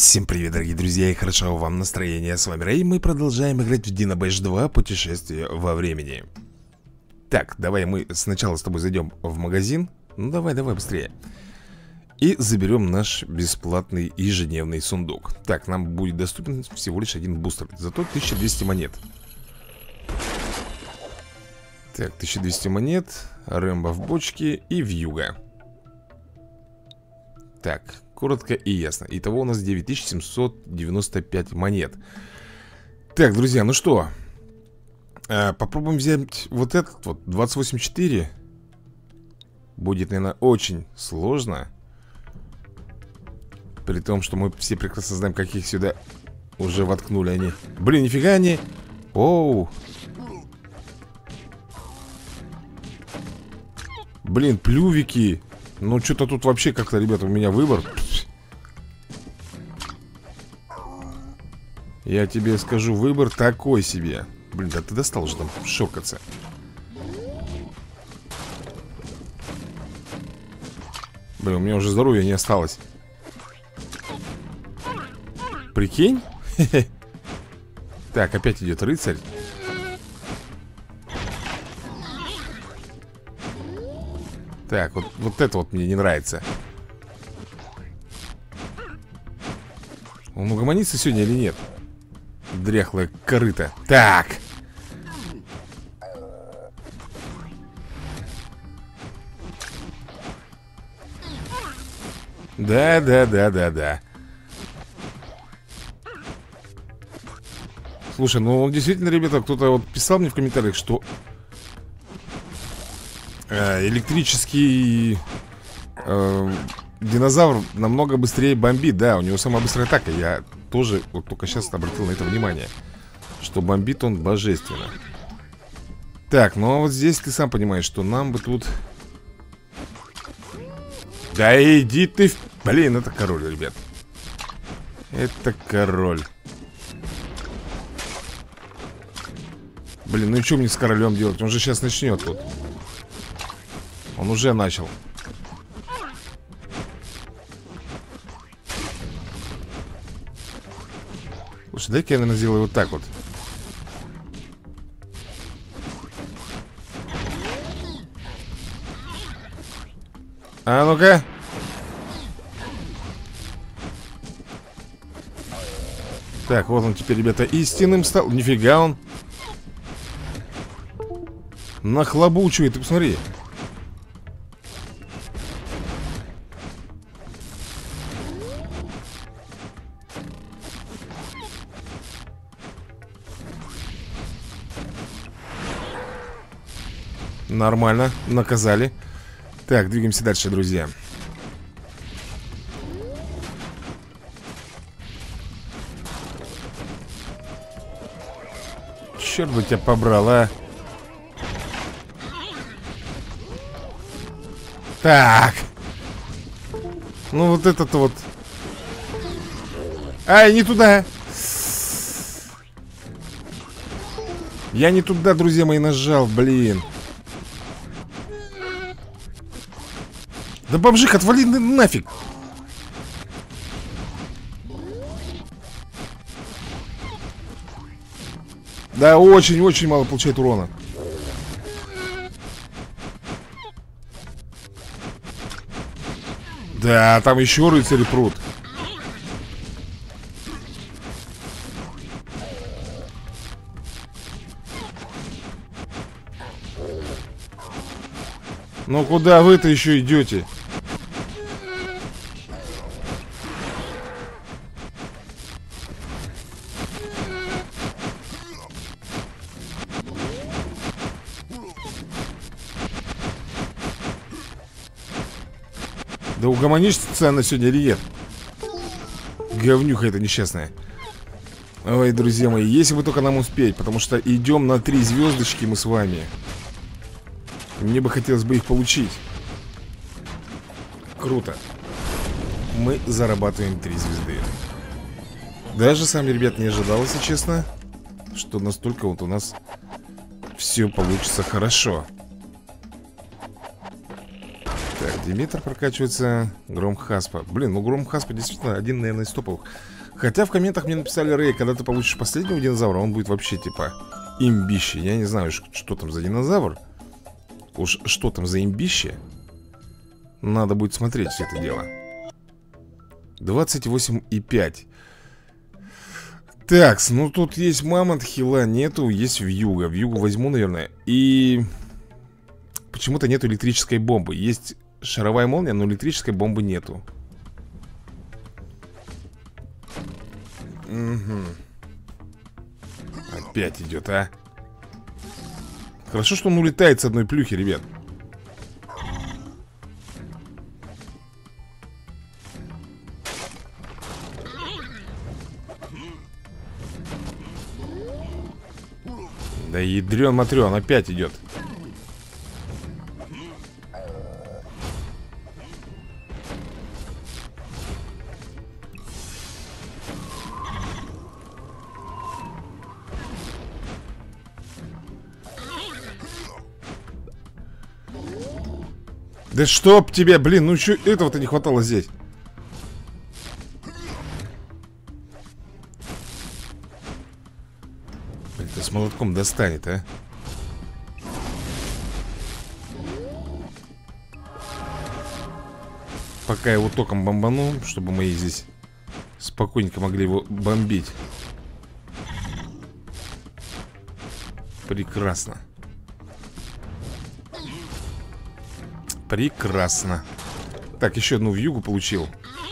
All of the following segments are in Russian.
Всем привет, дорогие друзья, и хорошего вам настроения. С вами Рэй, мы продолжаем играть в Dino Bash 2 Путешествие во времени. Так, давай мы сначала с тобой зайдем в магазин. Ну давай быстрее. И заберем наш бесплатный ежедневный сундук. Так, нам будет доступен всего лишь один бустер. Зато 1200 монет. Так, 1200 монет. Рэмбо в бочке и вьюга. Так, коротко и ясно. Итого у нас 9795 монет. Так, друзья, ну что, попробуем взять вот этот вот 28.4. Будет, наверное, очень сложно. При том, что мы все прекрасно знаем, как их сюда уже воткнули они. Блин, нифига они. Оу. Блин, плювики. Ну, что-то тут вообще как-то, ребята, у меня выбор. Я тебе скажу, выбор такой себе. Блин, да ты достал уже там шокаться. Блин, у меня уже здоровья не осталось. Прикинь? Так, опять идет рыцарь. Так, вот это вот мне не нравится. Он угомонится сегодня или нет? Дряхлая корыта. Так. Да. Слушай, ну действительно, ребята, кто-то вот писал мне в комментариях, что электрический динозавр намного быстрее бомбит. Да, у него самая быстрая атака. Я тоже вот только сейчас обратил на это внимание, что бомбит он божественно. Так, ну а вот здесь ты сам понимаешь, что нам бы тут... Да иди ты в... Блин, это король, ребят. Это король. Блин, ну и что мне с королем делать? Он же сейчас начнет тут. Он уже начал. Слушай, дай-ка я, наверное, сделаю вот так вот. А ну-ка. Так, вот он теперь, ребята, истинным стал. Нифига он нахлобучивает, ты посмотри. Нормально, наказали. Так, двигаемся дальше, друзья. Черт бы тебя побрал, а. Так. Ну вот этот вот. Ай, не туда. Я не туда, друзья мои, нажал, блин. Да бомжик, отвали нафиг. Да, очень-очень мало получает урона. Да, там еще рыцари прут. Ну куда вы-то еще идете? Да угомонишься она сегодня или нет? Говнюха это несчастная. Ой, друзья мои, если бы только нам успеть. Потому что идем на 3 звездочки мы с вами. Мне бы хотелось бы их получить. Круто. Мы зарабатываем 3 звезды. Даже сами, ребят, не ожидал, если честно, что настолько вот у нас все получится хорошо. Так, Димитр прокачивается. Громхаспа. Блин, ну Громхаспа действительно один, наверное, из топовых. Хотя в комментах мне написали: Рэй, когда ты получишь последнего динозавра, он будет вообще типа имбище. Я не знаю, что там за динозавр. Уж что там за имбище. Надо будет смотреть все это дело. 28,5. Так, ну тут есть мамонт, хила нету. Есть вьюга. Вьюгу возьму, наверное. И почему-то нету электрической бомбы. Есть шаровая молния, но электрической бомбы нету. Угу. Опять идет, а. Хорошо, что он улетает с одной плюхи, ребят. Да ядрен-матрен, опять идет. Да чтоб тебе, блин, ну еще этого-то не хватало здесь. Блин, ты с молотком достанет, а. Пока его током бомбану, чтобы мы здесь спокойненько могли его бомбить. Прекрасно. Прекрасно. Так, еще одну вьюгу получил.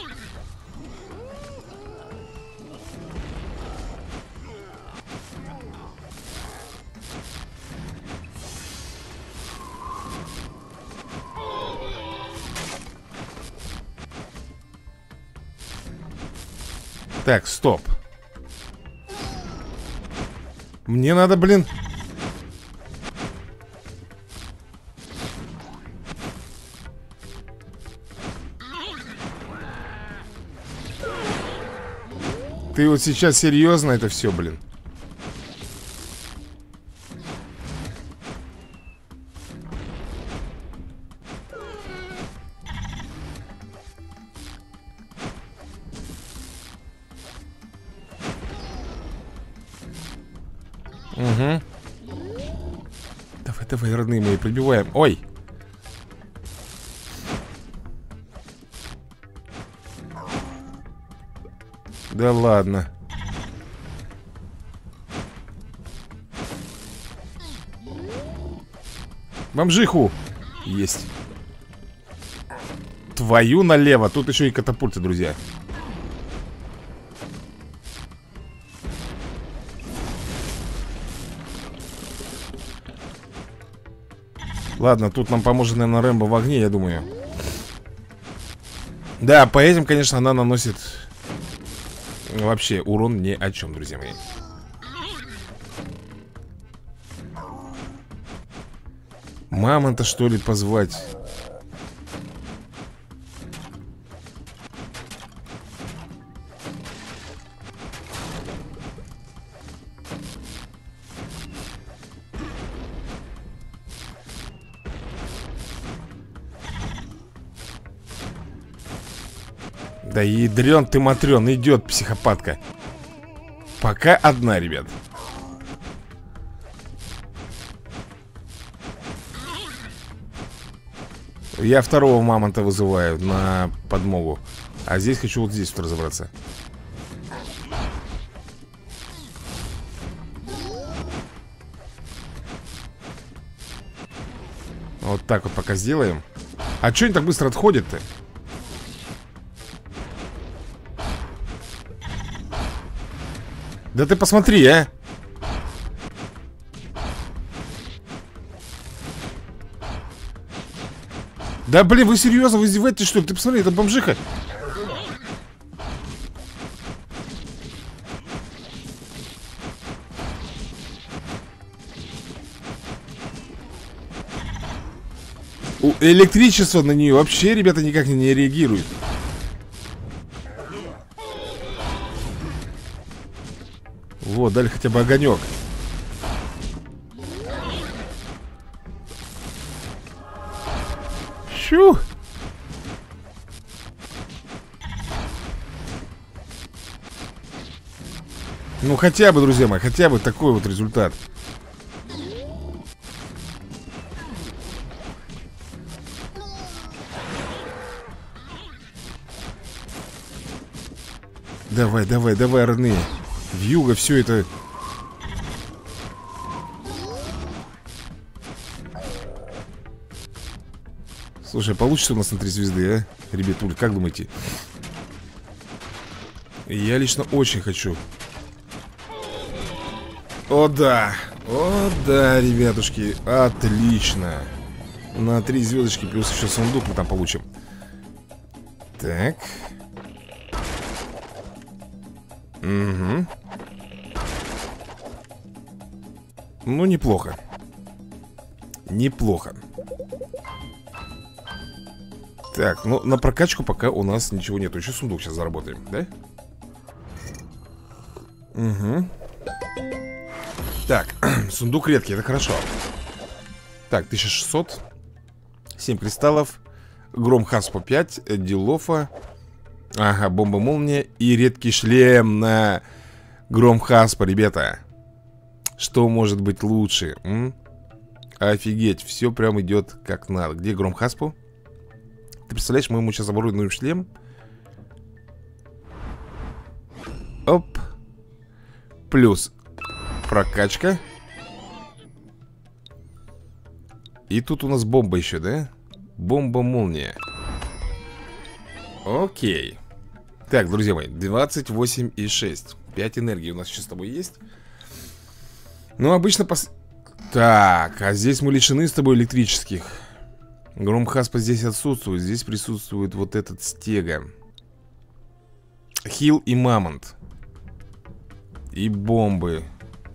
Так, стоп. Мне надо, блин. Ты вот сейчас серьезно это все, блин? Угу. Давай, давай, родные мои, прибиваем. Ой! Да ладно. Бомжиху. Есть. Твою налево. Тут еще и катапульты, друзья. Ладно, тут нам поможет, наверное, Рэмбо в огне, я думаю. Да, по этим, конечно, она наносит вообще урон ни о чем, друзья мои. Мамонта, что ли, позвать? Да ядрен ты матрен, идет психопатка. Пока одна, ребят. Я второго мамонта вызываю на подмогу. А здесь хочу вот здесь вот разобраться. Вот так вот пока сделаем. А что они так быстро отходят-то? Да ты посмотри, а! Да блин, вы серьезно, вы издеваетесь, что ли? Ты посмотри, это бомжиха. Электричество на нее вообще, ребята, никак не реагирует. Вот, дали хотя бы огонек. Щу! Ну хотя бы, друзья мои, хотя бы такой вот результат. Давай, давай, давай, родные. Вьюга, все это. Слушай, получится у нас на 3 звезды, а? Ребятуль, как думаете? Я лично очень хочу. О да, ребятушки, отлично. На 3 звездочки плюс еще сундук мы там получим. Так. Угу. Ну, неплохо. Неплохо. Так, ну на прокачку пока у нас ничего нету. Еще сундук сейчас заработаем, да? Угу. Так, сундук редкий, это хорошо. Так, 1600. 7 кристаллов. Гром Хаспо 5. Дилофа. Ага, бомба-молния. И редкий шлем на Гром Хаспо, ребята. Что может быть лучше? Офигеть, все прям идет как надо. Где Гром Хаспо? Ты представляешь, мы ему сейчас оборудуем шлем. Оп. Плюс прокачка. И тут у нас бомба еще, да? Бомба-молния. Окей. Так, друзья мои, 28,6. 5 энергии у нас сейчас с тобой есть. Ну, обычно Так, а здесь мы лишены с тобой электрических. Гром Хаспо здесь отсутствует. Здесь присутствует вот этот стега. Хил и мамонт. И бомбы.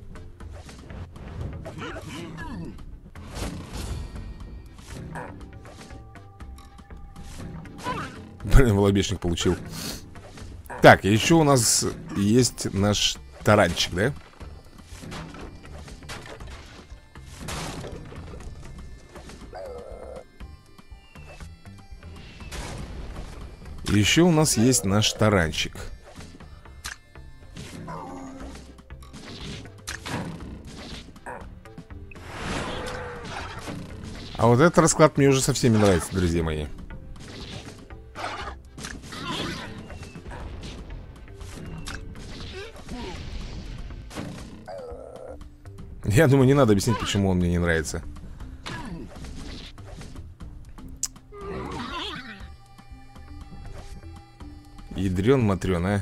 Блин, волобешник получил. Так, еще у нас есть наш таранчик, да? Еще у нас есть наш таранчик. А вот этот расклад мне уже совсем не нравится, друзья мои. Я думаю, не надо объяснять, почему он мне не нравится. Ядрен-матрен, а.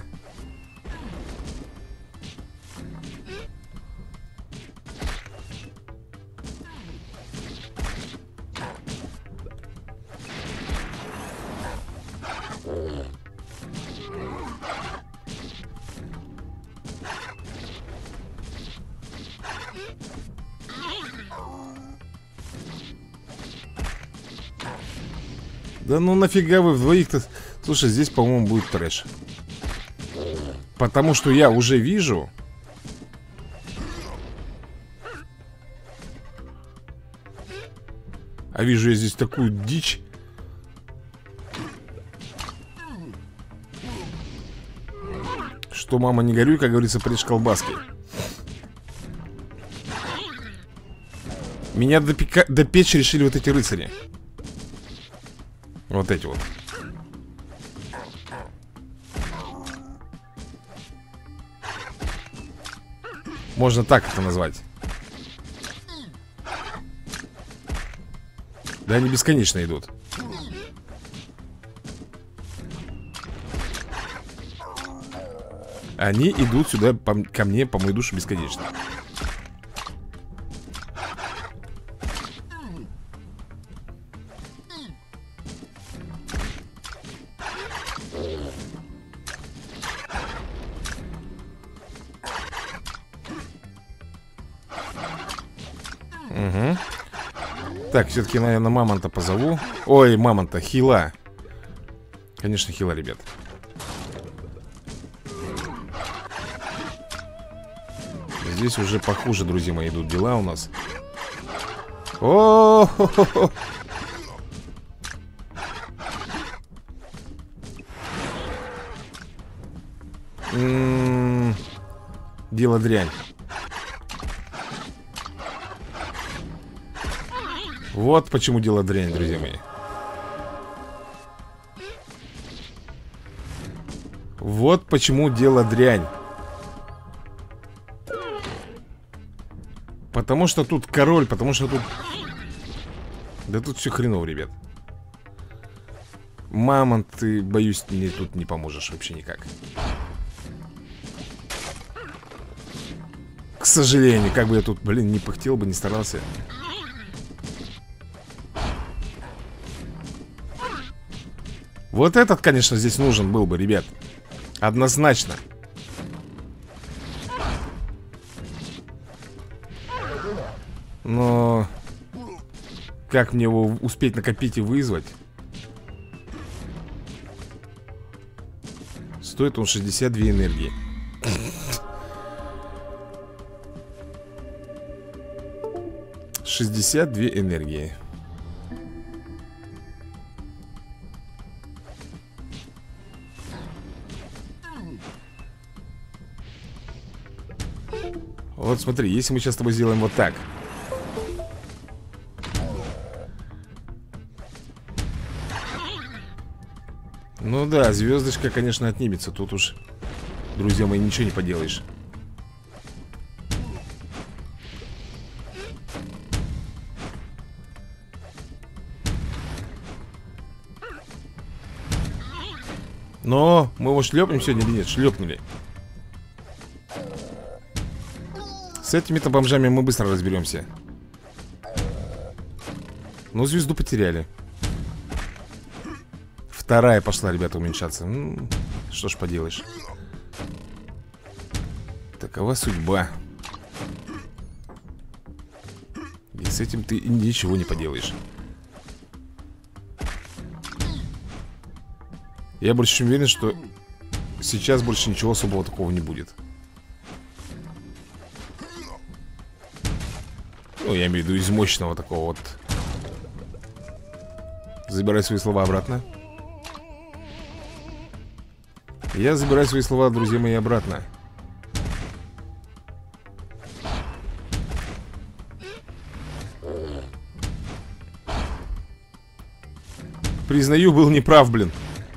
Да ну нафига вы вдвоих-то... Слушай, здесь, по-моему, будет трэш. Потому что я уже вижу... А вижу я здесь такую дичь. Что, мама, не горюй, как говорится, прежь колбаски. Меня допечь решили вот эти рыцари. Вот эти вот. Можно так это назвать. Да они бесконечно идут. Они идут сюда ко мне, по мою душу, бесконечно. Угу. Так, все-таки, наверное, мамонта позову. Ой, мамонта, хила. Конечно, хила, ребят. Здесь уже похуже, друзья мои, идут дела у нас. О-хо-хо-хо. дело дрянь. Вот почему дело дрянь, друзья мои. Вот почему дело дрянь. Потому что тут король, потому что тут... Да тут все хреново, ребят. Мамонт, ты, боюсь, мне тут не поможешь вообще никак. К сожалению, как бы я тут, блин, не пыхтел бы, не старался. Вот этот, конечно, здесь нужен был бы, ребят. Однозначно. Но... Как мне его успеть накопить и вызвать? Стоит он 62 энергии. «62 энергии». Вот смотри, если мы сейчас с тобой сделаем вот так. Ну да, звездочка, конечно, отнимется. Тут уж, друзья мои, ничего не поделаешь. Но мы его шлепнем сегодня или нет? Шлепнули. С этими-то бомжами мы быстро разберемся. Но звезду потеряли. Вторая пошла, ребята, уменьшаться. Что ж поделаешь. Такова судьба. И с этим ты ничего не поделаешь. Я больше чем уверен, что сейчас больше ничего особого такого не будет. Ну, я имею в виду из мощного такого вот. Забирай свои слова обратно. Я забираю свои слова, друзья мои, обратно. Признаю, был неправ, блин.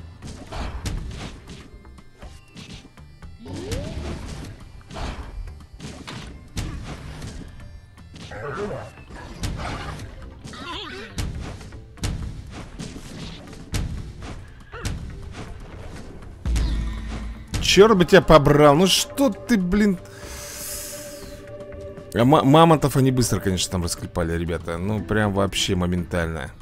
Черт бы тебя побрал. Ну что ты, блин. А мамонтов они быстро, конечно, там расклепали, ребята. Ну прям вообще моментально.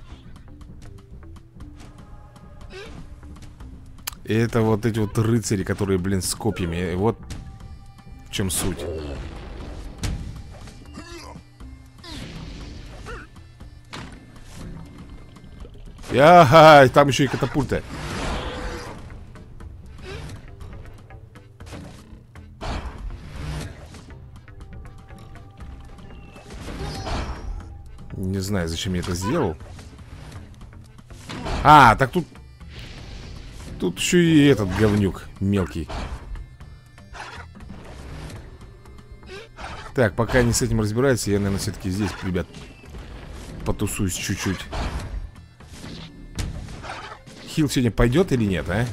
И это вот эти вот рыцари, которые, блин, с копьями. Вот в чем суть. Ага, там еще и катапульта. Не знаю, зачем я это сделал. А, так тут... Тут еще и этот говнюк мелкий. Так, пока они с этим разбираются, я, наверное, все-таки здесь, ребят, потусуюсь чуть-чуть. Хил сегодня пойдет или нет, а?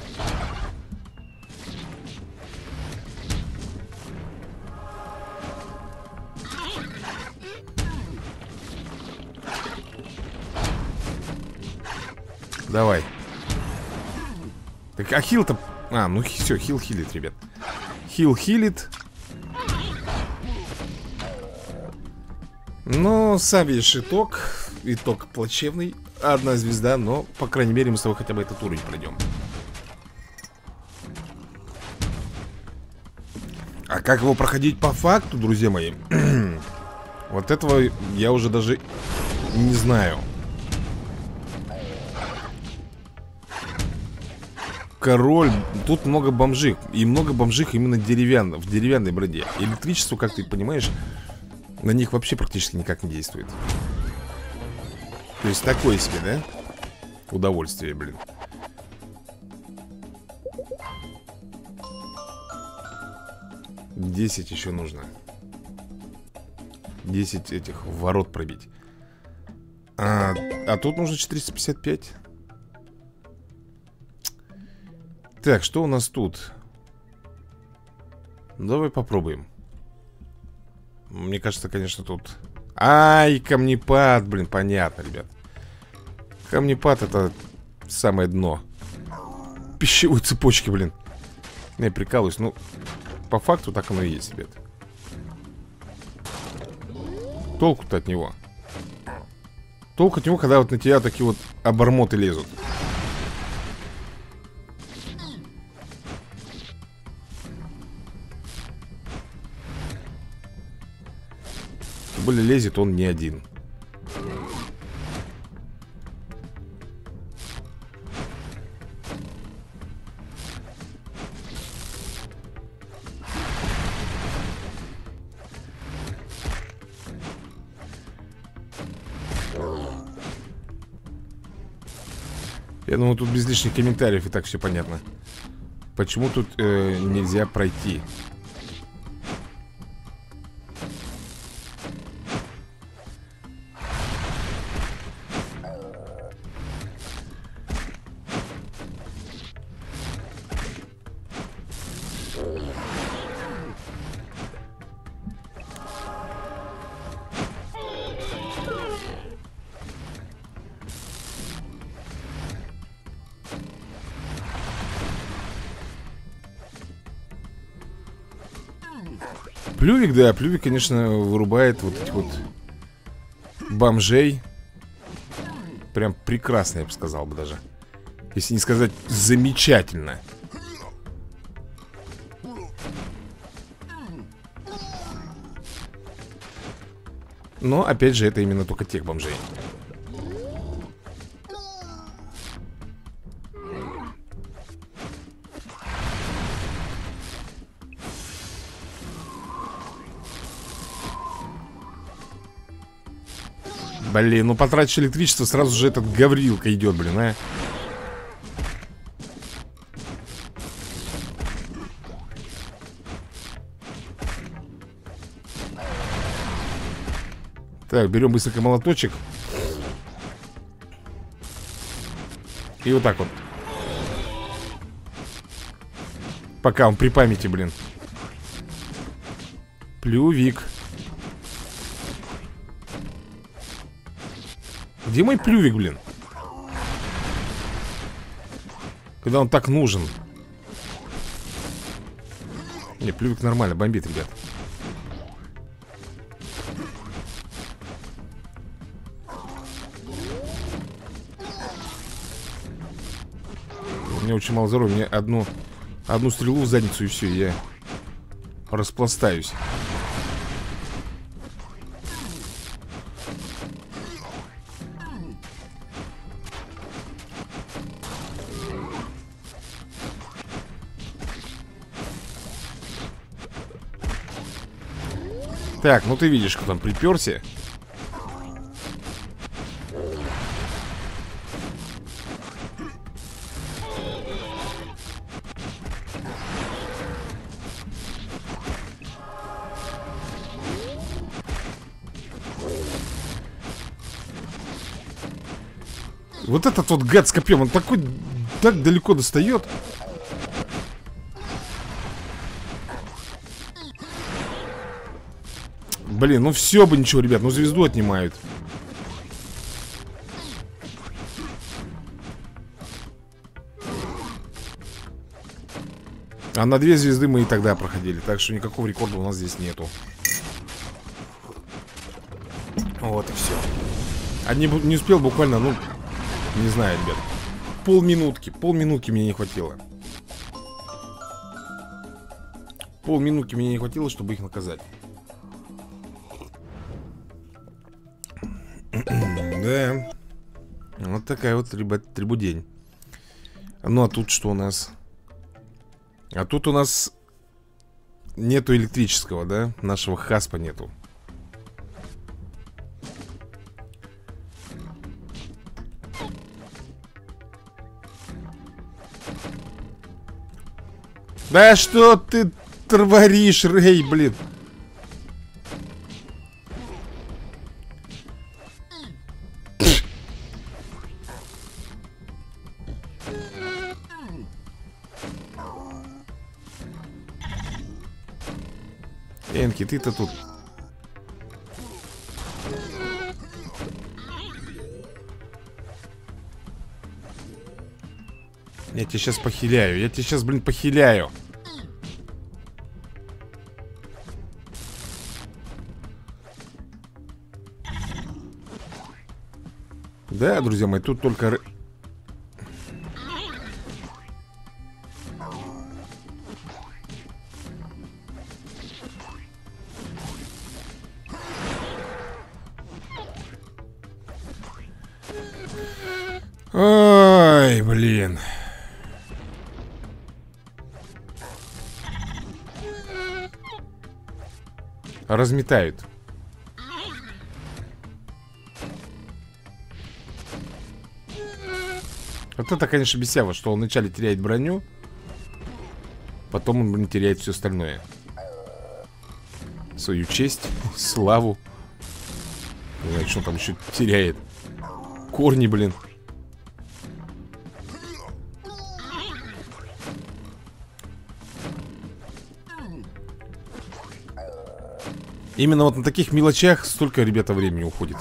Давай. Так, а хил-то... А, ну все, хил хилит, ребят. Хил хилит. Но сам видишь итог. Итог плачевный. Одна звезда, но, по крайней мере, мы с тобой хотя бы этот уровень пройдем. А как его проходить по факту, друзья мои? Вот этого я уже даже не знаю. Король, тут много бомжих. И много бомжих именно в деревянной броне. Электричество, как ты понимаешь, на них вообще практически никак не действует. То есть такое себе, да? Удовольствие, блин. 10 еще нужно. 10 этих ворот пробить. А тут нужно 455. Так, что у нас тут? Давай попробуем. Мне кажется, конечно, тут... Ай, камнепад, блин, понятно, ребят. Камнепад — это самое дно пищевой цепочки, блин. Я прикалываюсь, ну, по факту так оно и есть, ребят. Толку-то от него. Толку от него, когда вот на тебя такие вот обормоты лезут. Тем более лезет он не один. Я думаю, тут без лишних комментариев и так все понятно. Почему тут нельзя пройти? Плювик, да, плювик, конечно, вырубает вот этих вот бомжей. Прям прекрасно, я бы сказал бы даже. Если не сказать замечательно. Но, опять же, это именно только тех бомжей. Блин, ну потратишь электричество, сразу же этот Гаврилка идет, блин, а. Так, берем быстренько молоточек. И вот так вот. Пока он при памяти, блин. Плювик. Где мой плювик, блин? Когда он так нужен. Не, плювик нормально, бомбит, ребят. У меня очень мало здоровья. Мне одну стрелу в задницу и все, я распластаюсь. Так, ну ты видишь, кто там приперся. Вот этот вот гад с копьем, он такой так далеко достает. Блин, ну все бы ничего, ребят, ну звезду отнимают. А на 2 звезды мы и тогда проходили. Так что никакого рекорда у нас здесь нету. Вот и все. А не успел буквально, ну, не знаю, ребят. Полминутки мне не хватило. Полминутки мне не хватило, чтобы их наказать. Да. Вот такая вот, ребят, трибудень. Ну а тут что у нас? А тут у нас нету электрического, да? Нашего хаспа нету. Да что ты творишь, Рэй, блин? Энки, ты-то тут. Я тебя сейчас похиляю. Я тебя сейчас, блин, похиляю. Да, друзья мои, тут только... Ой, блин. Разметают. Вот это, конечно, бесяво, что он вначале теряет броню, потом он, блин, теряет все остальное. Свою честь, славу. Не знаю, что он там еще теряет. Корни, блин. Именно вот на таких мелочах столько, ребята, времени уходит.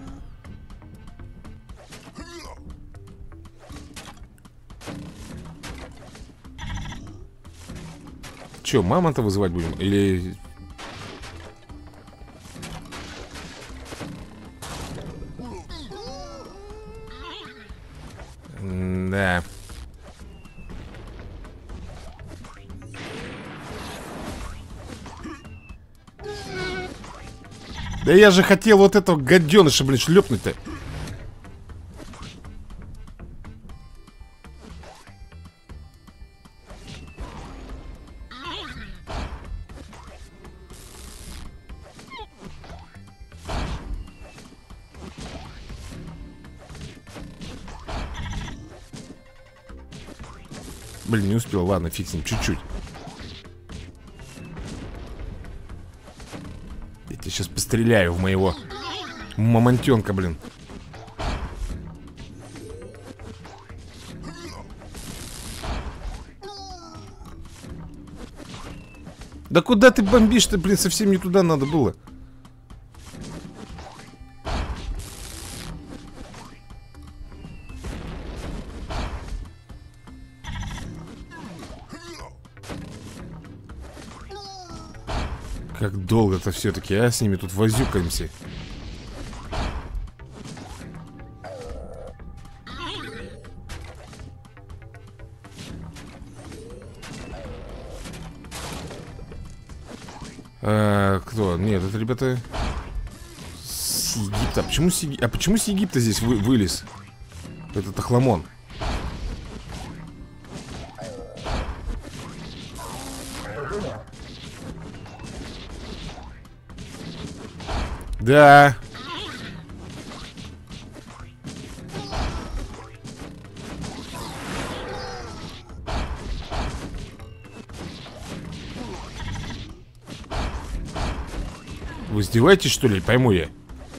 Че, мамонта вызывать будем? Или... Да. Да я же хотел вот этого гаденыша, блин, шлепнуть-то. Блин, не успел, ладно, фиг с ним, чуть-чуть. Я тебя сейчас постреляю в моего мамонтенка, блин. Да куда ты бомбишь-то, блин, совсем не туда надо было. Как долго-то все-таки, а, с ними тут возюкаемся. Кто? Нет, это ребята с Египта. Почему с Египта здесь вылез этот охламон? Да. Вы издеваетесь, что ли? Пойму я.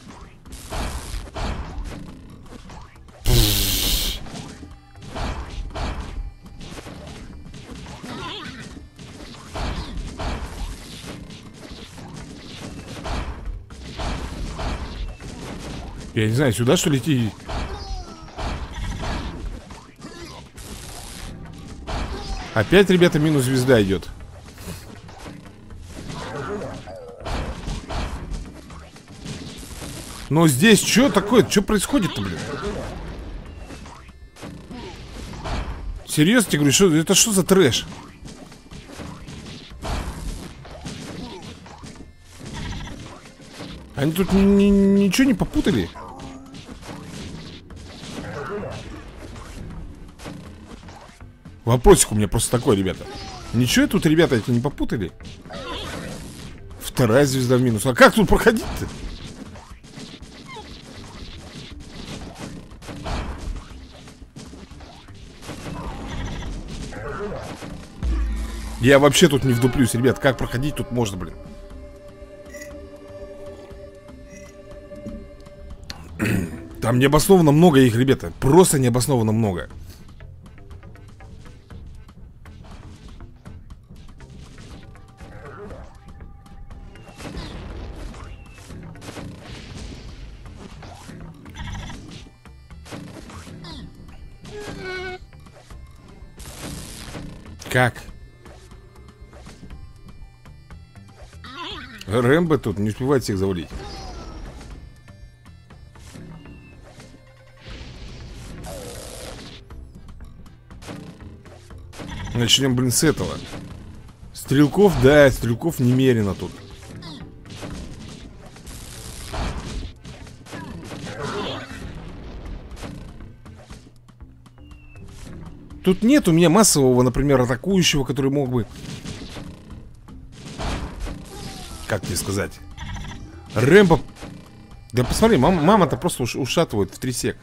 Я не знаю, сюда что ли идти? Опять, ребята, минус звезда идет. Но здесь что такое? Что происходит-то, блин? Серьезно тебе говорю, что, это что за трэш? Они тут ничего не попутали? Вопросик у меня просто такой, ребята. Ничего тут, ребята, эти не попутали? Вторая звезда в минус. А как тут проходить-то? Я вообще тут не вдуплюсь, ребят. Как проходить тут можно, блин? Там необоснованно много их, ребята. Просто необоснованно много. Как? Рэмбо тут не успевает всех завалить. Начнем, блин, с этого. Стрелков, да, стрелков немерено тут. Тут нет у меня массового, например, атакующего, который мог бы... Как тебе сказать? Рэмбо... Да посмотри, мама-то просто ушатывает в 3 сек.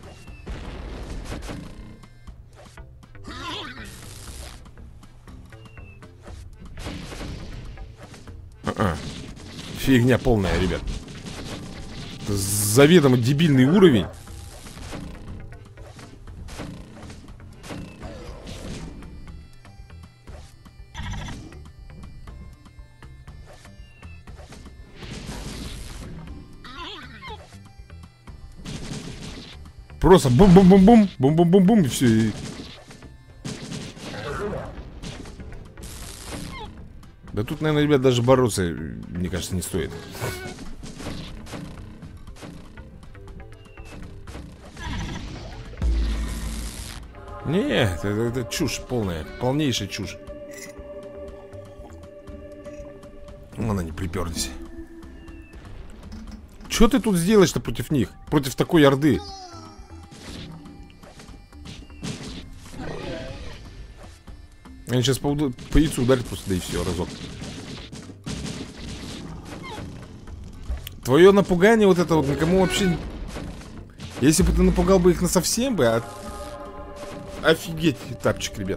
Фигня полная, ребят. Заведомо дебильный уровень. Просто бум-бум-бум-бум, бум-бум-бум-бум, и все. И... Да тут, наверное, ребят, даже бороться, мне кажется, не стоит. Нет, это чушь полная, полнейшая чушь. Вон они приперлись. Че ты тут сделаешь-то против них? Против такой орды? Они сейчас по яйцу ударят просто, да и все, разок. Твое напугание вот это вот никому вообще... Если бы ты напугал бы их насовсем бы, офигеть, тапчик, ребят.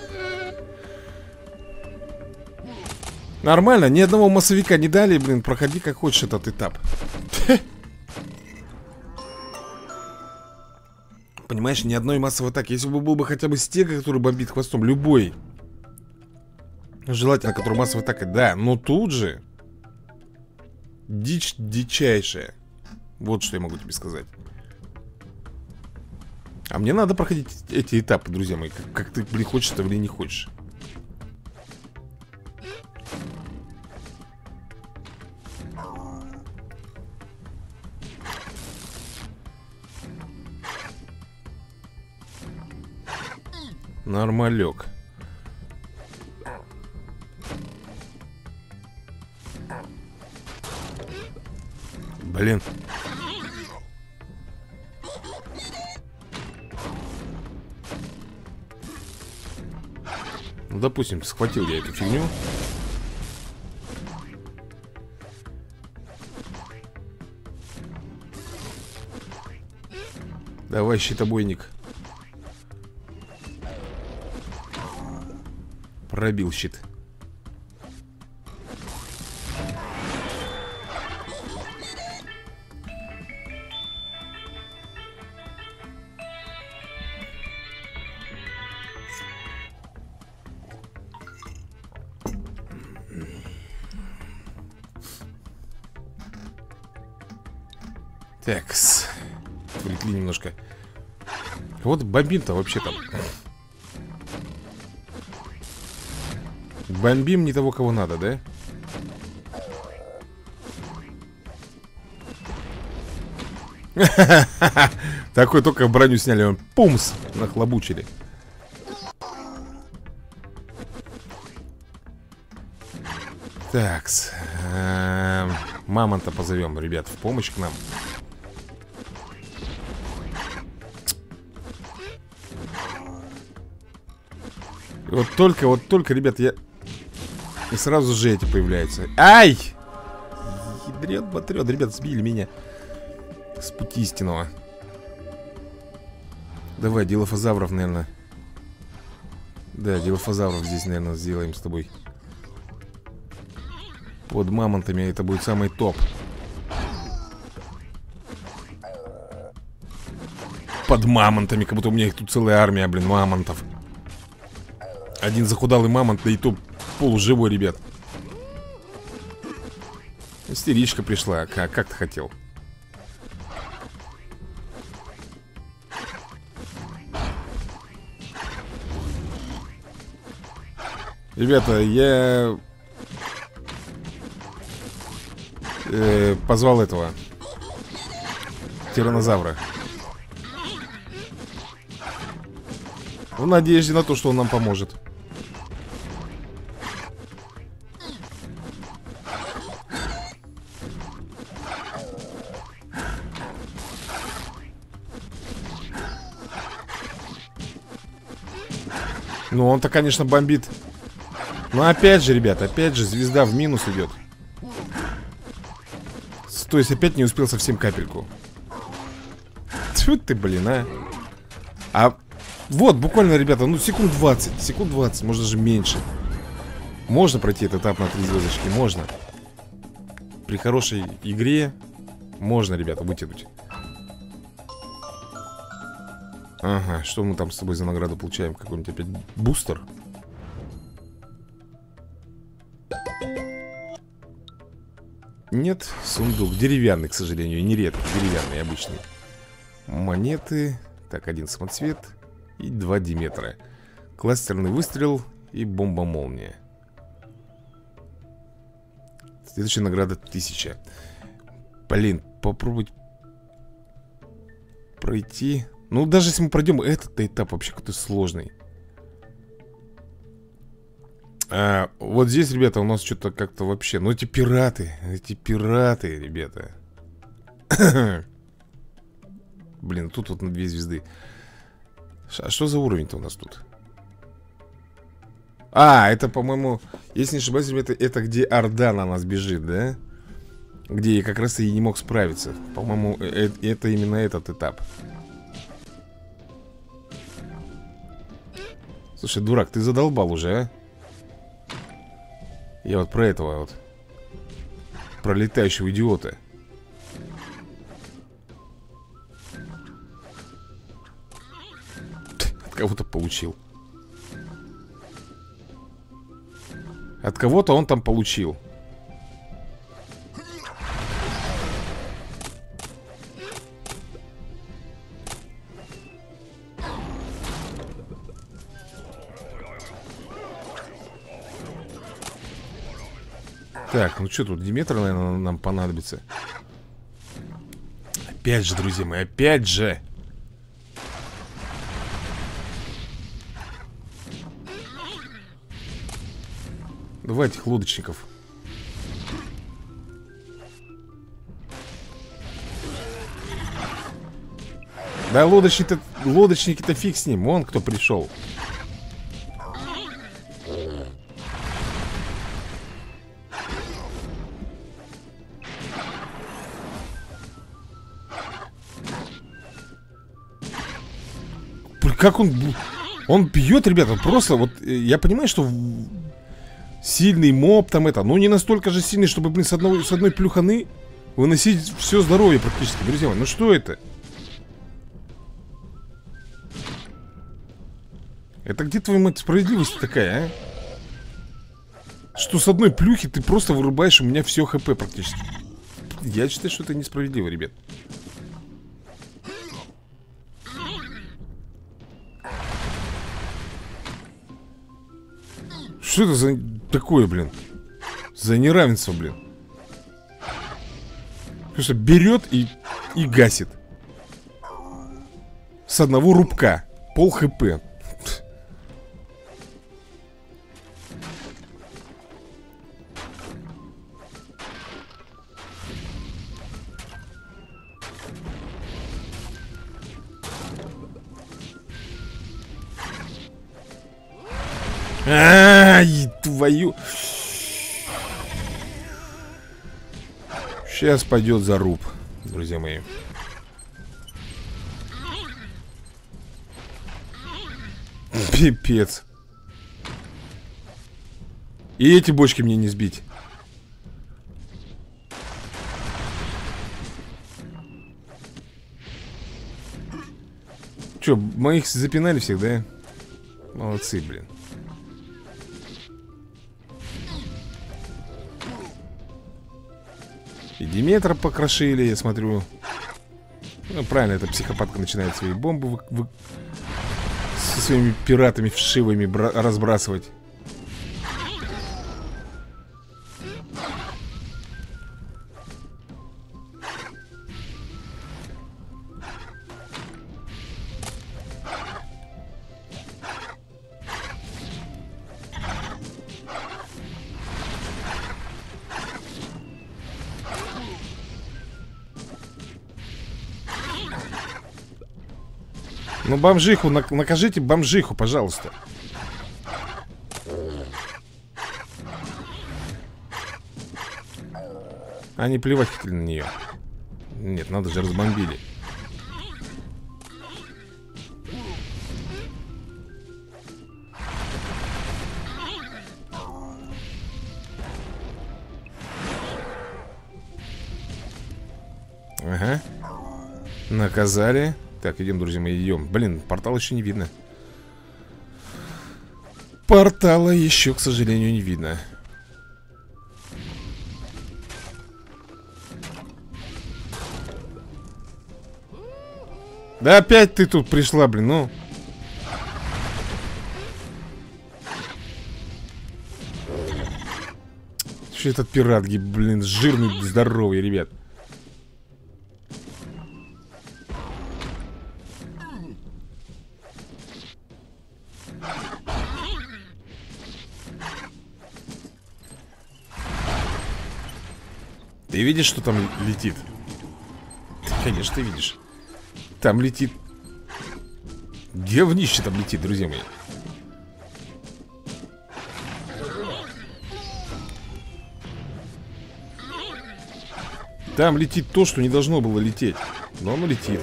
Нормально, ни одного массовика не дали, блин, проходи как хочешь этот этап. Понимаешь, ни одной массовой атаки. Если бы был бы хотя бы стега, который бомбит хвостом, любой. Желательно, который массовая атака, да, но тут же дичь дичайшая. Вот что я могу тебе сказать. А мне надо проходить эти этапы, друзья мои. Как ты, блин, хочешь этого или не хочешь. Нормалек. Блин. Ну, допустим, схватил я эту фигню. Давай, щитобойник. Пробил щит. Такс. Отвлекли немножко. Вот бомбим-то вообще там. Бомбим не того, кого надо, да? Такой только броню сняли, он пумс, нахлобучили. Такс. Мамонта позовем, ребят, в помощь к нам. Вот только, ребят, я... И сразу же эти появляются. Ай! Ядрёт, батрёт, ребят, сбили меня с пути истинного. Давай, дилофазавров, наверное. Да, дилофазавров здесь, наверное, сделаем с тобой. Под мамонтами это будет самый топ. Под мамонтами, как будто у меня их тут целая армия, блин, мамонтов. Один захудалый мамонт, да и то полуживой, ребят. Истеричка пришла, как ты хотел? Ребята, я позвал этого тираннозавра в надежде на то, что он нам поможет. Ну, он-то, конечно, бомбит. Но опять же, ребят, опять же, звезда в минус идет. То есть опять не успел совсем капельку. Тьфу ты, блин, а. А вот, буквально, ребята, ну секунд 20, может даже меньше. Можно пройти этот этап на 3 звездочки, можно. При хорошей игре можно, ребята, вытянуть. Ага, что мы там с тобой за награду получаем? Какой-нибудь опять бустер? Нет, сундук деревянный, к сожалению, не редкий, деревянный, обычный. Монеты. Так, 1 самоцвет и 2 диметра. Кластерный выстрел и бомба-молния. Следующая награда 1000. Блин, попробовать пройти. Ну, даже если мы пройдем этот этап, вообще какой-то сложный. Вот здесь, ребята, у нас что-то как-то вообще... Ну, эти пираты, ребята. Блин, тут вот на 2 звезды. А что за уровень-то у нас тут? Это, по-моему, если не ошибаюсь, ребята, это где Орда на нас бежит, да? Где я как раз и не мог справиться. По-моему, это именно этот этап. Слушай, дурак, ты задолбал уже, а? Я вот про этого вот, про летающего идиота. От кого-то получил. От кого-то он там получил. Так, ну что тут, Диметр, наверное, нам понадобится. Опять же, друзья мои, опять же. Давай этих лодочников. Да, лодочники-то фиг с ним. Вон кто пришел. Как он бьет, ребята, просто вот я понимаю, что сильный моб там это, но не настолько же сильный, чтобы, блин, с одной плюханы выносить все здоровье практически, друзья мои. Ну что это? Это где твоя мать справедливость такая, а? Что с одной плюхи ты просто вырубаешь у меня все хп практически. Я считаю, что это несправедливо, ребят. Что это за такое, блин? За неравенство, блин. Просто берет и гасит. С одного рубка. Пол хп. Ай, твою. Сейчас пойдет заруб, друзья мои. Пипец. И эти бочки мне не сбить. Че, мы их запинали всех, да? Молодцы, блин. И Диметра покрошили, я смотрю. Ну, правильно, эта психопатка начинает свои бомбы со своими пиратами вшивыми разбрасывать. Ну, бомжиху, накажите бомжиху, пожалуйста. Они плевать хотели на нее. Нет, надо же, разбомбили. Ага. Наказали. Так, идем, друзья мои, идем. Блин, портал еще не видно. Портала еще, к сожалению, не видно. Да опять ты тут пришла, блин, ну. Что этот пират, блин, жирный, здоровый, ребят. Ты видишь, что там летит? Конечно, ты видишь. Там летит. Говнище там летит, друзья мои. Там летит то, что не должно было лететь. Но оно летит.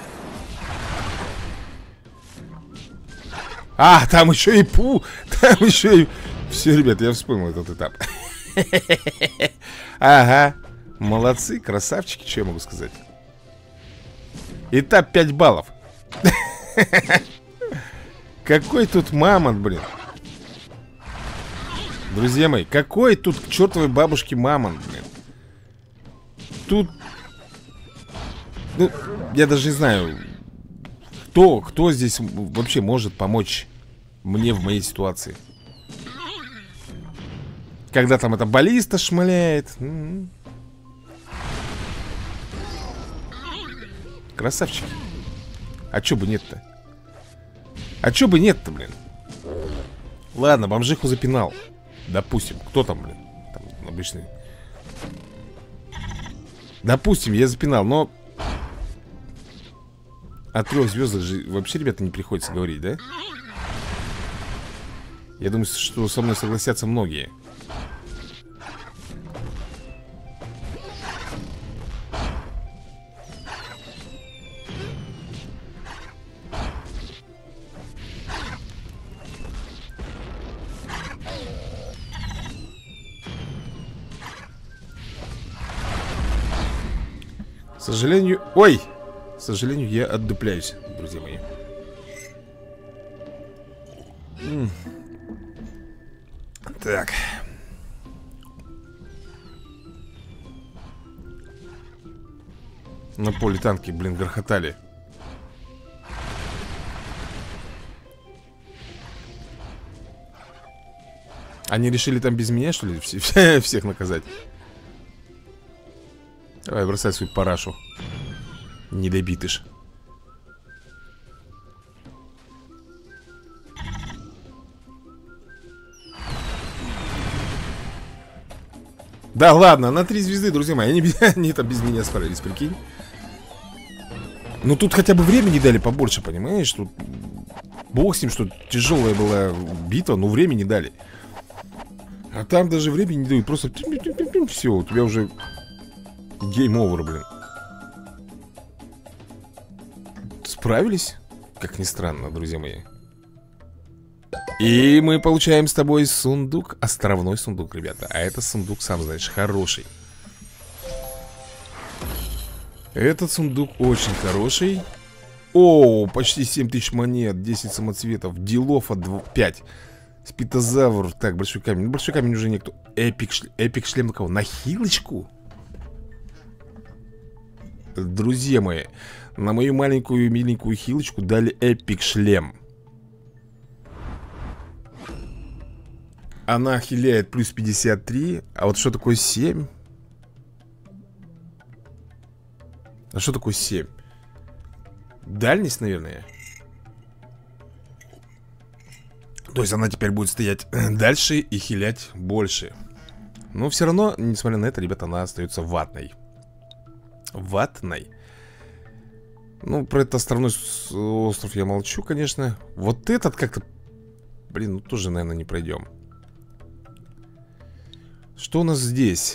А, там еще и там еще и... Все, ребят, я вспомнил этот этап. Ага. Молодцы, красавчики, что я могу сказать. Этап 5 баллов. Какой тут мамонт, блин. Друзья мои, какой тут к чертовой бабушке мамонт, блин. Тут... Ну, я даже не знаю, кто здесь вообще может помочь мне в моей ситуации. Когда там эта баллиста шмаляет. Красавчики. А чё бы нет-то? А чё бы нет-то, блин? Ладно, бомжиху запинал. Допустим, кто там, блин? Там обычный. Допустим, я запинал, но о 3 звездах же вообще, ребята, не приходится говорить, да? Я думаю, что со мной согласятся многие. К сожалению... Ой! К сожалению, я отдупляюсь, друзья мои. Так. На поле танки, блин, грохотали. Они решили там без меня, что ли, всех наказать? Давай, бросай свою парашу. Недобитыш. Да ладно, на 3 звезды, друзья мои. Они там без меня справились, прикинь. Ну тут хотя бы времени дали побольше, понимаешь? Тут бог с ним, что тяжелая была битва, но времени дали. А там даже времени не дают. Просто все, у тебя уже гейм овер, блин. Справились? Как ни странно, друзья мои. И мы получаем с тобой сундук. Островной сундук, ребята. А это сундук, сам знаешь, хороший. Этот сундук очень хороший. О, почти 7000 монет, 10 самоцветов. Делов от 5. Спитозавр. Так, большой камень. Ну, большой камень уже никто. Эпик шлем на кого? На хилочку? Друзья мои, на мою маленькую миленькую хилочку дали эпик шлем. Она хиляет плюс 53. А вот что такое 7? А что такое 7? Дальность, наверное. То есть она теперь будет стоять дальше и хилять больше. Но все равно, несмотря на это, ребята, она остается ватной. Ватной. Ну, про этот островной остров я молчу, конечно. Вот этот как-то... Блин, ну тоже, наверное, не пройдем. Что у нас здесь?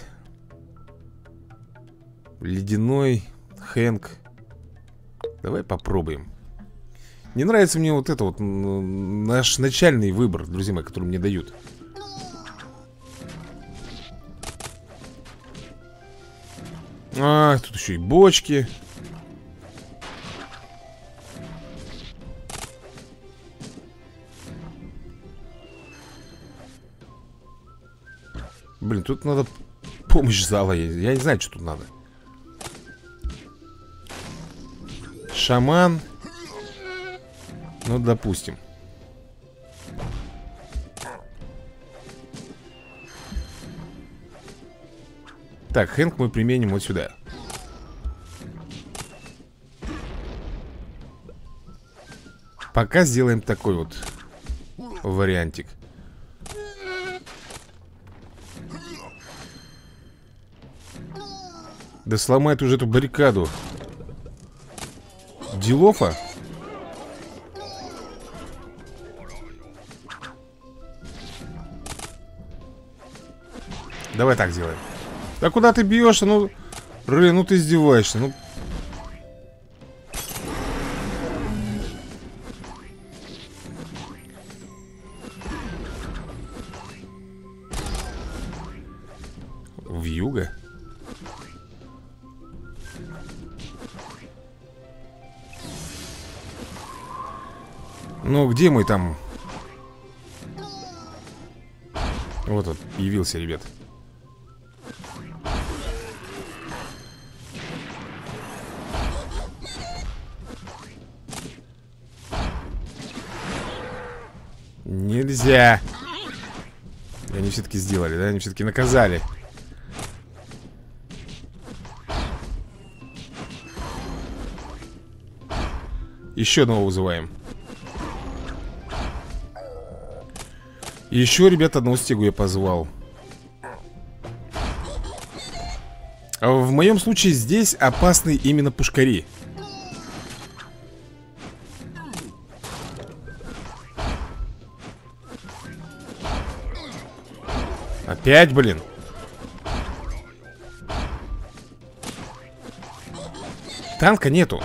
Ледяной Хэнк. Давай попробуем. Не нравится мне вот это вот наш начальный выбор, друзья мои, который мне дают. А, тут еще и бочки. Блин, тут надо помощь зала. Я не знаю, что тут надо. Шаман. Ну, допустим. Так, Хэнк мы применим вот сюда. Пока сделаем такой вот вариантик. Да сломает уже эту баррикаду. Делофа? Давай так сделаем. Да куда ты бьешь? Ну, Рэй, ну ты издеваешься. Ну. Вьюга? Ну, где мой там? Вот он, явился, ребят. Нельзя. И они все-таки сделали, да? Они все-таки наказали. Еще одного вызываем. Еще, ребята, одного стегу я позвал. А в моем случае здесь опасны именно пушкари. Опять, блин. Танка нету.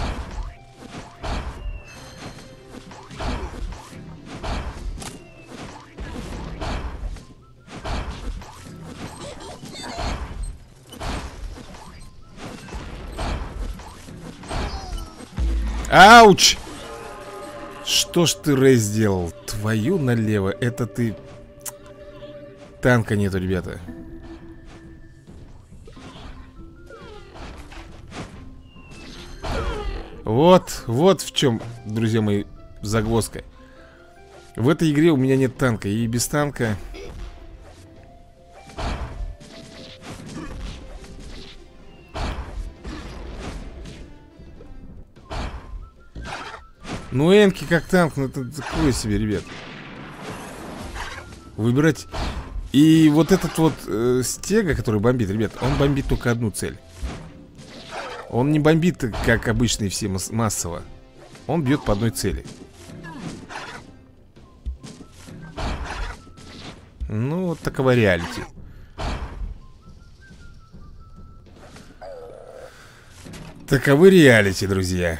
Ауч! Что ж ты, Рэй, сделал? Твою налево, это ты... Танка нету, ребята. Вот в чем, друзья мои, загвоздка. В этой игре у меня нет танка. И без танка... Ну, Энки как танк, ну это такое себе, ребят. Выбирать. И вот этот вот стега, который бомбит, ребят, он бомбит только одну цель. Он не бомбит, как обычные все массово. Он бьет по одной цели. Ну, вот такова реалити. Таковы реалити, друзья.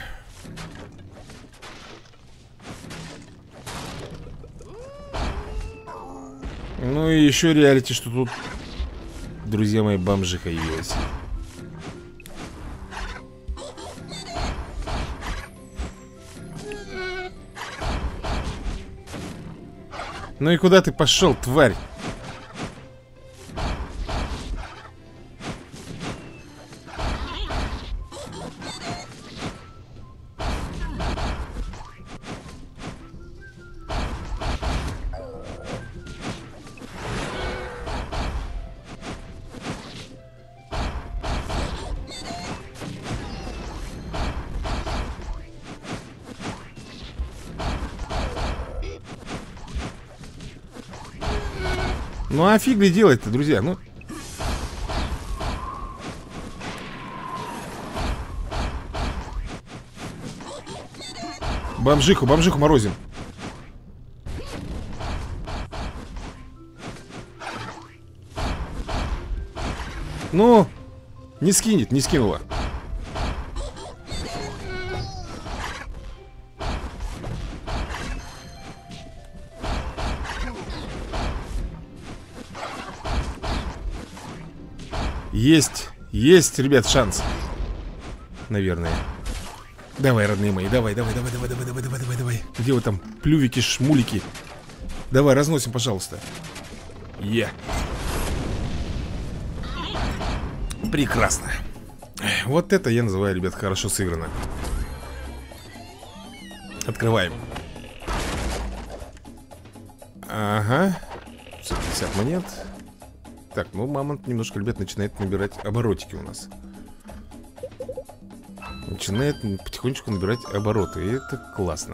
Ну и еще реалити, что тут, друзья мои, бомжиха явилась. Ну и куда ты пошел, тварь? Ну а фиг ли делать-то, друзья? Ну. Бомжиху морозим. Ну, не скинет, не скинула. Есть, ребят, шанс. Наверное. Давай, родные мои, давай. Где вы там, плювики, шмулики? Давай, разносим, пожалуйста. Прекрасно. Вот это я называю, ребят, хорошо сыграно. Открываем. Ага. 50 монет. Так, ну мамонт немножко, ребят, начинает набирать оборотики у нас. Начинает потихонечку набирать обороты. И это классно.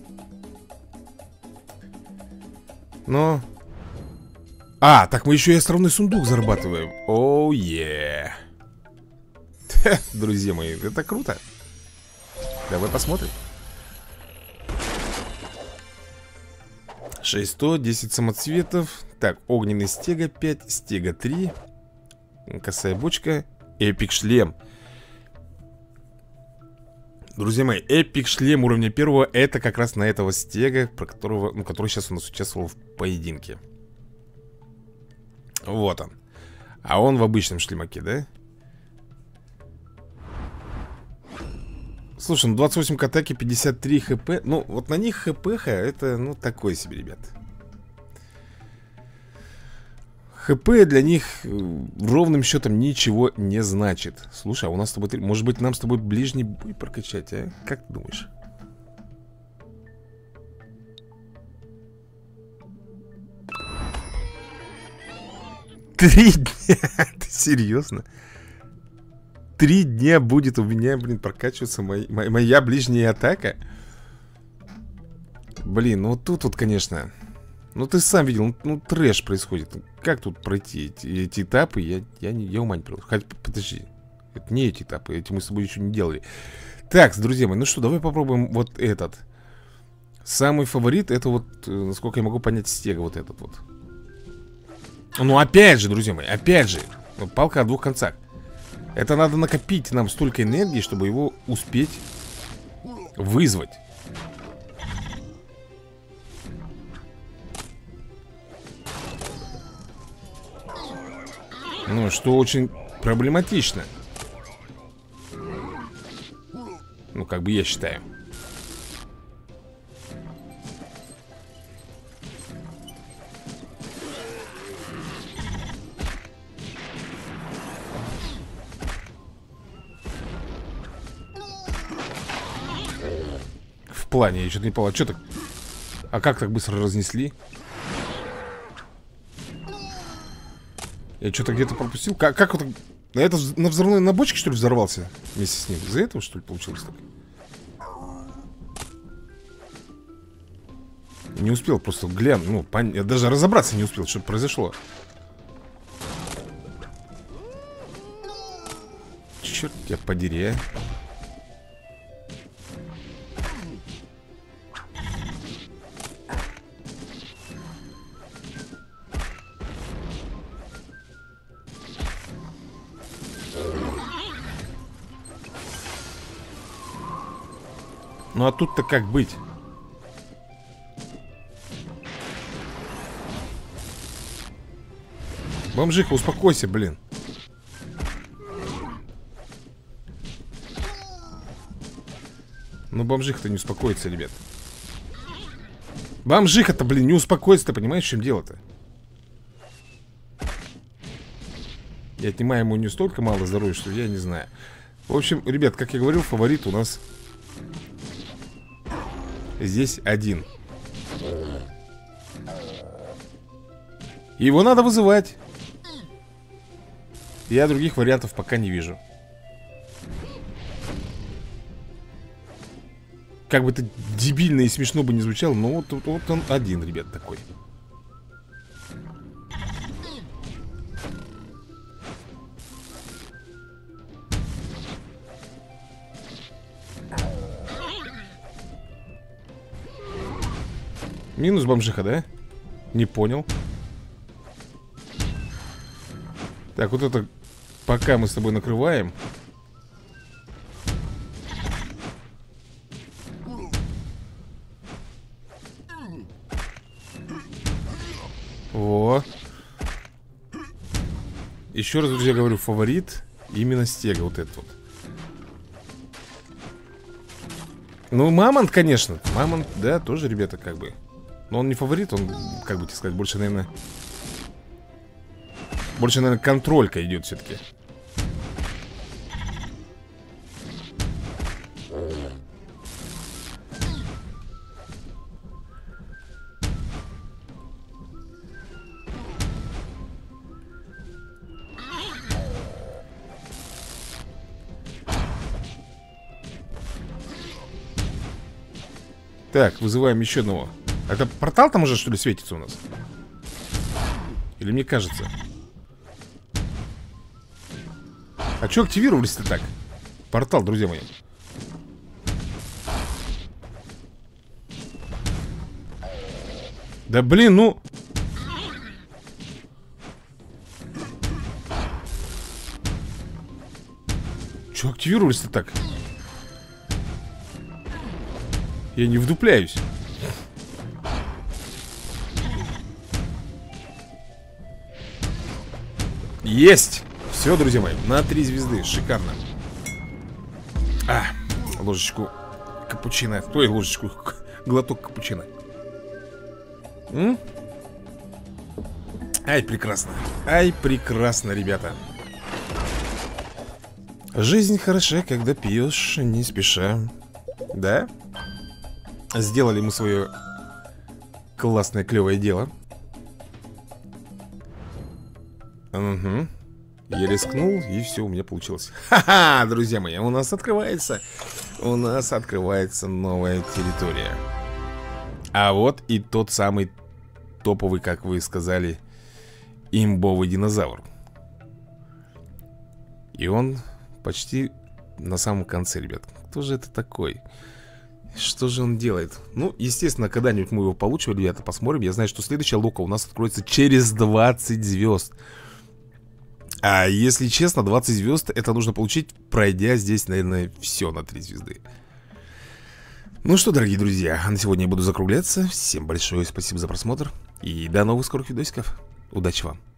Но... А, так мы еще и островной сундук зарабатываем. Оу, е. Друзья мои, это круто. Давай посмотрим. 600, 10 самоцветов. Так, огненный стега 5, стега 3. Косая бочка. Эпик шлем. Друзья мои, эпик шлем уровня 1. Это как раз на этого стега, про которого, ну, который сейчас у нас участвовал в поединке. Вот он. А он в обычном шлемаке, да? Слушай, ну 28 к атаке, 53 хп. Ну, вот на них хп-ха, это, ну, такой себе, ребят. ХП для них ровным счетом ничего не значит. Слушай, а у нас с тобой... Может быть, нам с тобой ближний бой прокачать, а? Как ты думаешь? Три дня? Ты серьезно? 3 дня будет у меня, блин, прокачиваться моя ближняя атака? Блин, ну вот тут вот, конечно... Ну ты сам видел, ну трэш происходит. Как тут пройти эти этапы? Я ума не приложу. Хотя, подожди, это не эти этапы, эти мы с тобой еще не делали. Так, друзья мои, ну что, давай попробуем вот этот. Самый фаворит, это вот, насколько я могу понять, стега вот этот вот. Ну опять же, друзья мои, опять же, палка о двух концах. Это надо накопить нам столько энергии, чтобы его успеть вызвать. Ну, что очень проблематично. Ну, как бы я считаю. В плане, я что-то не понял. Что так? А как так быстро разнесли? Я что-то где-то пропустил. Как вот... Это на взрывной на бочке, что ли, взорвался вместе с ним? Из-за этого, что ли, получилось так? Не успел просто глянуть. Ну, я даже разобраться не успел, что произошло. Черт тебя подери, а. Ну а тут-то как быть? Бомжиха, успокойся, блин. Ну, бомжиха-то не успокоится, ребят. Бомжиха-то, блин, не успокоится. Ты понимаешь, в чем дело-то? Я отнимаю ему не столько мало здоровья, что я не знаю. В общем, ребят, как я говорил, фаворит у нас здесь один. Его надо вызывать. Я других вариантов пока не вижу. Как бы это дебильно и смешно бы не звучало, но вот он один, ребят, такой. Минус бомжиха, да? Не понял. Так, вот это пока мы с тобой накрываем. Во. Еще раз, друзья, говорю, фаворит именно стега, вот этот вот. Ну, мамонт, конечно. Мамонт, да, тоже, ребята, как бы. Но он не фаворит, он, как бы тебе сказать, больше, наверное, контролька идет все-таки. Так, вызываем еще одного. Это портал там уже, что ли, светится у нас? Или мне кажется? А что активировались-то так? Портал, друзья мои. Да блин, ну... Что активировались-то так? Я не вдупляюсь. Есть! Все, друзья мои, на 3 звезды, шикарно. Ложечку капучино. Ой, ложечку, глоток капучино. Ай, прекрасно. Ай, прекрасно, ребята. Жизнь хороша, когда пьешь не спеша. Да? Сделали мы свое классное, клевое дело. Угу. Я рискнул, и все, у меня получилось. Ха-ха, друзья мои, у нас открывается новая территория. А вот и тот самый топовый, как вы сказали, имбовый динозавр. И он почти на самом конце, ребят. Кто же это такой? Что же он делает? Ну, естественно, когда-нибудь мы его получим, ребята, посмотрим. Я знаю, что следующая лока у нас откроется через 20 звезд. А если честно, 20 звезд это нужно получить, пройдя здесь, наверное, все на 3 звезды. Ну что, дорогие друзья, на сегодня я буду закругляться. Всем большое спасибо за просмотр. И до новых скорых видосиков. Удачи вам.